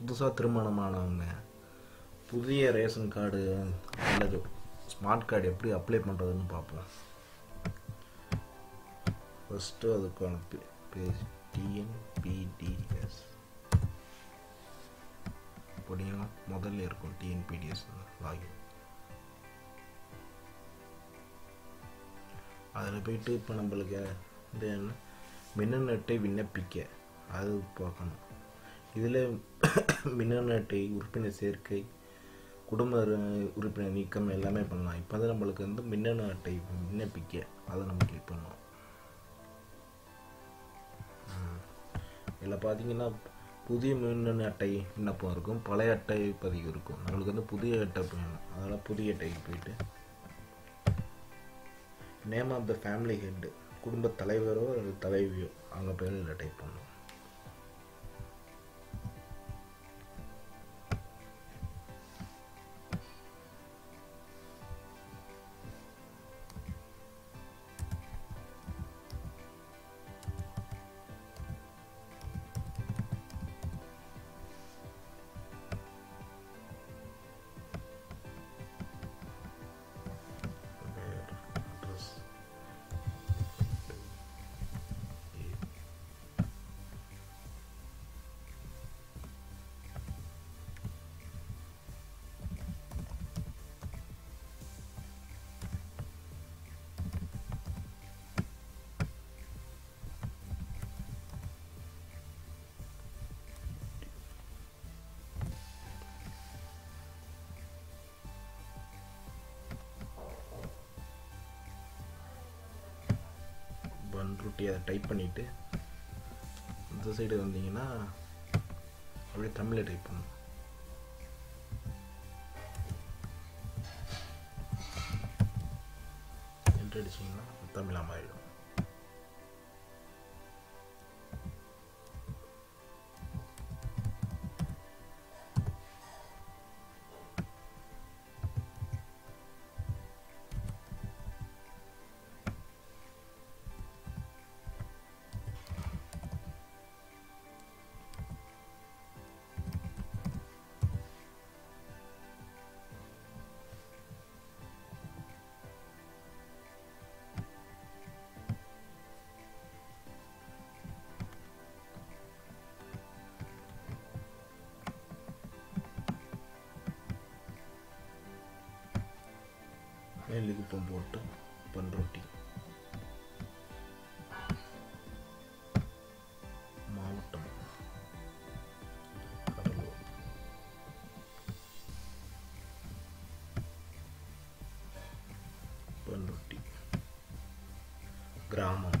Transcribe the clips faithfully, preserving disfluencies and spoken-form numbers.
புதுசாக திருமணமானவங்க புதிய ரேஷன் கார்டு அல்லது ஸ்மார்ட் கார்டு எப்படி அப்ளை பண்ணுறதுன்னு பார்ப்போம். ஃபஸ்ட்டு அதுக்கான பேஜ் டிஎன்பிடிஎஸ் அப்படின்னா முதல்ல இருக்கும் டிஎன்பிடிஎஸ் லாகின். அதில் போய்ட்டு இப்போ நம்மளுக்கு இந்த மின்னணு அட்டை விண்ணப்பிக்க அது பார்க்கணும். இதில் மின்னணு அட்டை உறுப்பினர் சேர்க்கை, குடும்ப உறுப்பினர் நீக்கம் எல்லாமே பண்ணலாம். இப்போ வந்து நம்மளுக்கு வந்து மின்னணு அட்டை விண்ணப்பிக்க அதை நம்ம கிளிக் பண்ணோம். இதில் பார்த்தீங்கன்னா புதிய மின்னணு அட்டை விண்ணப்பம் இருக்கும், பழைய அட்டை பதிவு இருக்கும். நம்மளுக்கு வந்து புதிய அட்டை வேணும், அதனால் புதிய அட்டைக்கு போயிட்டு name of the family head, குடும்ப தலைவரோ அல்லது தலைவியோ அவங்க பேர் இதில் டைப் பண்ணணும். பன்ருட்டி அதை டைப் பண்ணிவிட்டு இந்த சைடு வந்தீங்கன்னா அப்படியே தமிழில் டைப் பண்ணணும். என்ட்ரு அடிச்சிங்கன்னா தமிழாக மாறிடும். மேலுக்குப்பம் போட்டு பன்ருட்டி மாவட்டம் கடலூர், பன்ருட்டி கிராமம்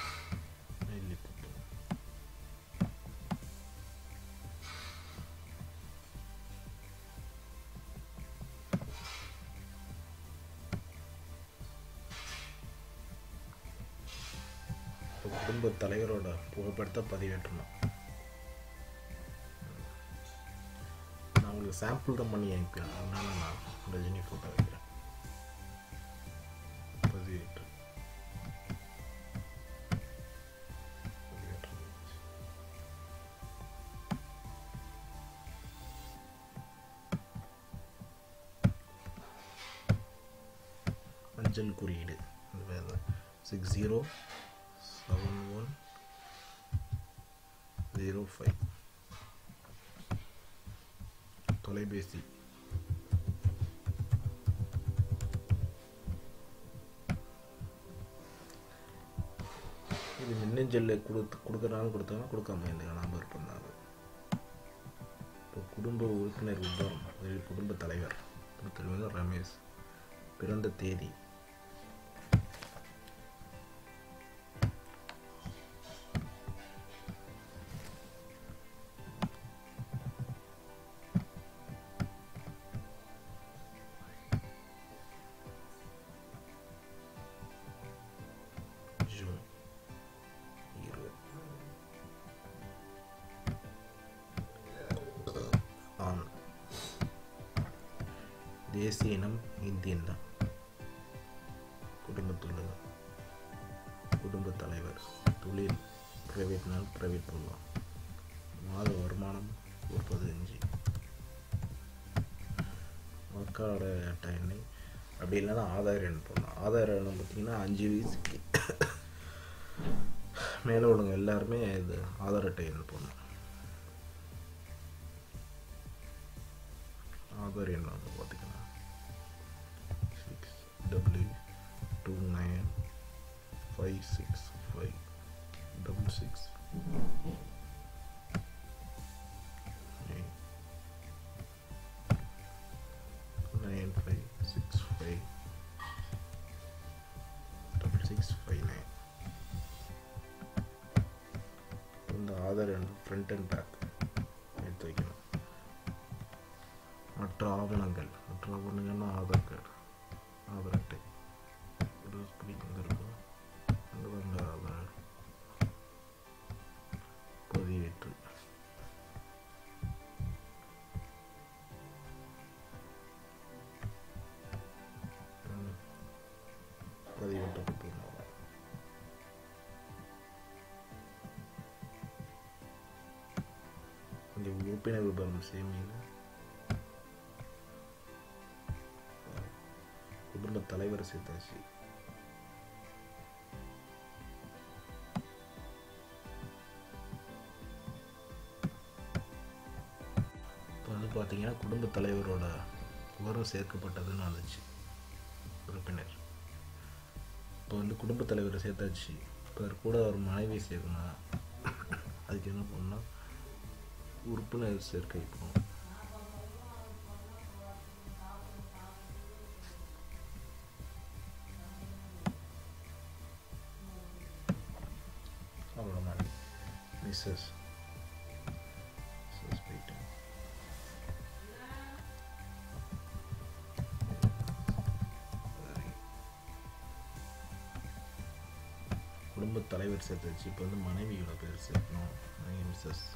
குடும்ப தலைவரோட புகைப்படத்தை பதிவேற்றணும். நான் உங்களுக்கு சாம்பிள் தான் பண்ணி அனுப்பிடுறேன், அதனால நான் ரஜினி ஃபோட்டோ வைக்கிறேன். பதிவேற்று மஞ்சள் குறியீடு six zero seven one zero five. தொலைபேசி இது மின்னஞ்சல் கொடுத்து கொடுக்குறாங்க கொடுத்தாங்க கொடுக்காம இந்த நம்பர் பண்ணாங்க. இப்போ குடும்ப உறுப்பினர் விவரம், குடும்ப தலைவர் தலைவர் ரமேஷ், பிறந்த தேதி ஜூன் இருபது. ஆண். தேசிய இனம் இந்தியன் தான். குடும்பத்துள்ள குடும்ப தலைவர், தொழில் பிரைவேட்னால் பிரைவேட் போடலாம். மாத வருமானம் ஒரு பதினஞ்சு வாக்காளோட அட்டை எண்ணை, அப்படி இல்லைன்னா ஆதார் எண் போடணும். ஆதார் எண்ணை பார்த்திங்கன்னா அஞ்சு வயசுக்கு மேலே உள்ளவங்க எல்லாருமே இது ஆதார் அட்டை எண் போடணும். ஆதார் எண் வந்து பார்த்திங்கன்னா six W two nine five six five double six nine five six five double six five nine. இந்த ஆதார் எண் ஃப்ரண்ட் அண்ட் பேக் எடுத்து வைக்கணும். மற்ற ஆவணங்கள் மற்ற ஆவணங்கள்னா ஆதார் கார்டு, ஆதார் அட்டை, இருக்கும் அந்த ஆதார் பதிவேற்று, பதிவேற்றப்பட்டு இங்கே உறுப்பினர் விபரம் சேமியில் குடும்ப தலைவர் சேர்த்தாச்சு. இப்போ வந்து பார்த்தீங்கன்னா குடும்ப தலைவரோட விவரம் சேர்க்கப்பட்டதுன்னு வந்துச்சு உறுப்பினர். இப்போ வந்து குடும்ப தலைவரை சேர்த்தாச்சு. இப்போ அது கூட ஒரு மனைவி சேர்க்கணும். அதுக்கு என்ன பண்ணால் உறுப்பினர் சேர்க்கை போகணும். அவ்வளோதான். மிஸ்ஸஸ் போயிட்டு குடும்ப தலைவர் சேர்த்தாச்சு. இப்போ வந்து மனைவியோட பேர் சேர்க்கணும். மிஸ்ஸஸ்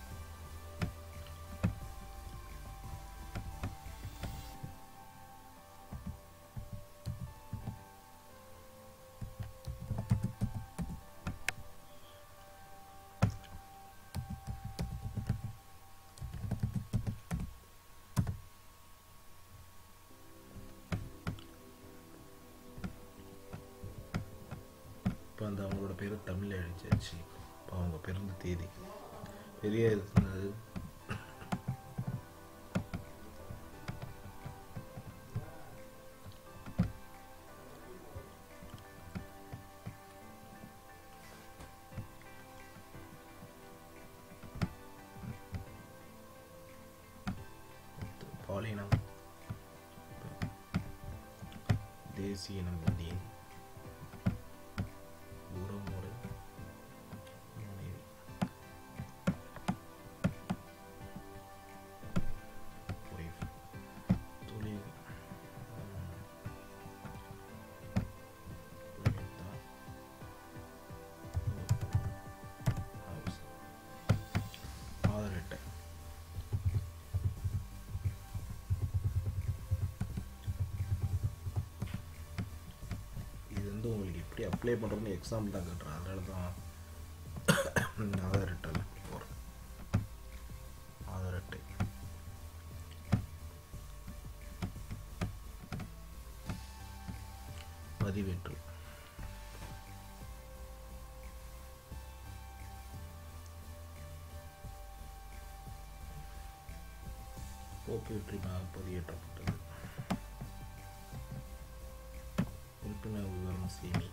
இப்போ அந்த அவங்களோட பேரை தமிழில் எழுதியாச்சு. இப்போ அவங்க பிறந்த தேதி பெரிய இருந்தது. பாலினம் தேசிய இனம் இந்திய உறவுமுறை மனைவி ஒய்ஃப் தொழில் ஹவுஸ் ஆதார் அட்டை உங்களுக்கு எப்படி அப்ளை பண்ணுறதுன்னு எக்ஸாம்பிள் தான் கட்டுறேன். அதனால தான் ஆதார் அட்டை போகிறேன். ஆதார் அட்டை பதிவேற்று போக்குவரத்திற்காக பதிவேற்றப்பட்டது. உறுப்பினர் விவரம் சேமி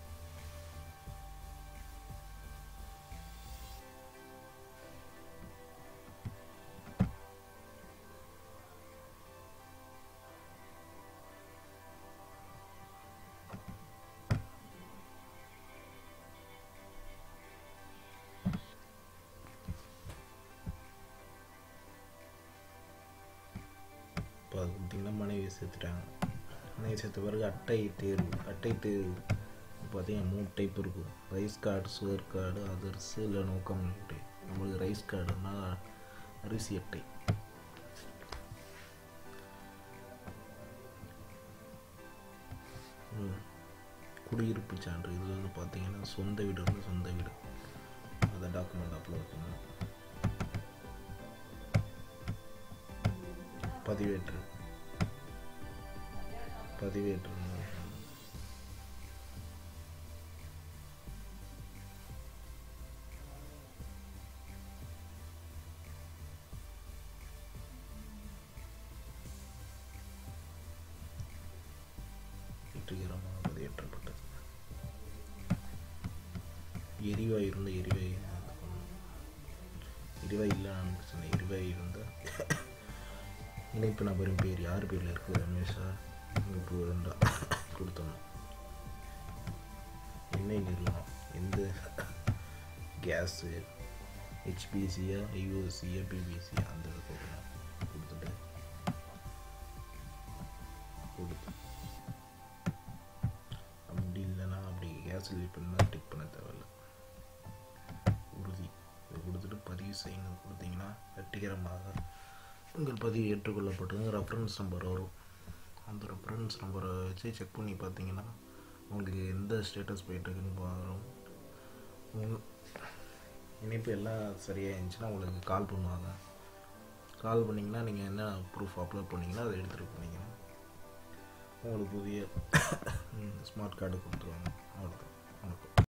இப்போ அது பார்த்திங்கன்னா மனைவி சேர்த்துட்டாங்க. மனைவி சேர்த்த பிறகு அட்டை தேர்வு. அட்டை தேர்வு பார்த்திங்கன்னா மூணு டைப் இருக்கும். Rice card, sugar card, others இல்லை நோக்கம் அட்டை. நம்மளுக்கு ரைஸ் கார்டுன்னா அரிசி அட்டை. குடியிருப்பு சான்று இது வந்து பார்த்திங்கன்னா சொந்த வீடு வந்து சொந்த வீடு அதை டாக்குமெண்ட் அப்லோட் பண்ணணும். பதிவேற்று பதிவேற்று வெற்றிகரமாக பதிவேற்றப்பட்டது. எரிவாயு இருந்த எரிவாயு எரிவாயு இல்லை பிரச்சனை. எரிவாயு இருந்த இணைப்பு நபரின் பேர் யார் பேரில் இருக்குது? ரமேஷா. இணைப்பு வேண்டா கொடுத்தோம். எண்ணெய் நிறுவனம் எந்த கேஸு ஹெச்பிசியா ஐஓசியா பிபிசியா அந்த கொடுக்கணும். கொடுத்துட்டு கொடுத்து அப்படி இல்லைன்னா அப்படி கேஸ் ரிலீட் பண்ணால் டிக் பண்ண தேவையில்லை. உறுதி இதை கொடுத்துட்டு பதிவு செய்யணும் கொடுத்தீங்கன்னா வெற்றிகரமாக உங்கள் பதிவு ஏற்றுக்கொள்ளப்பட்டது. ரெஃபரன்ஸ் நம்பர் வரும். அந்த ரெஃபரன்ஸ் நம்பரை வச்சு செக் பண்ணி பார்த்தீங்கன்னா உங்களுக்கு எந்த ஸ்டேட்டஸ் போயிட்டுருக்குன்னு பார்க்குறோம். உங்கள் இணைப்பு எல்லாம் சரியாக இருந்துச்சுன்னா உங்களுக்கு கால் பண்ணுவாங்க. கால் பண்ணிங்கன்னா நீங்கள் என்ன ப்ரூஃப் அப்லோட் பண்ணிங்கன்னா அதை எடுத்துகிட்டு போனீங்கன்னா உங்களுக்கு புதிய ஸ்மார்ட் கார்டு கொடுத்துருவாங்க. அவ்வளோதான். வணக்கம்.